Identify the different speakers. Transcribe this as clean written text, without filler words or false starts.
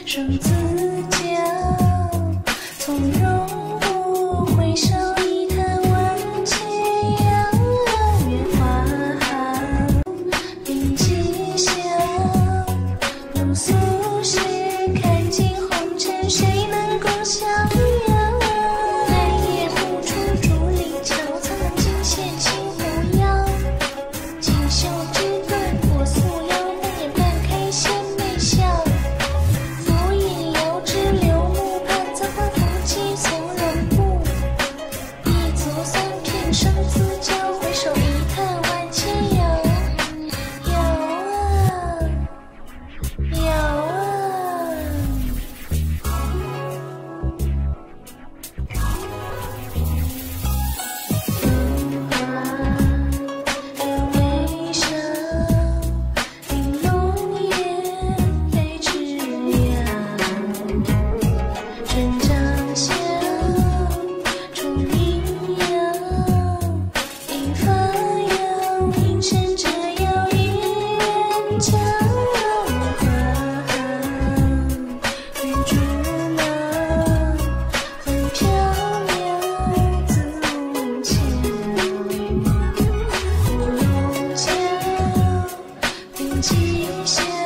Speaker 1: 生自教，从容不回首，一叹万千阳。月华并吉祥，如素世看尽红尘，谁能共襄阳？来夜不出竹林桥，曾惊现青狐腰。锦绣之顿过素腰，满眼半开鲜媚笑。浮影遥知柳木畔，残花不及从容步。一足三片生自教，回首一叹万千阳。遥啊遥啊，浮华而微笑，玲珑眼泪之阳。春长香，出阴阳，迎发扬，映衬着摇曳江。玉竹郎，风飘渺自无腔。芙蓉江，并吉祥。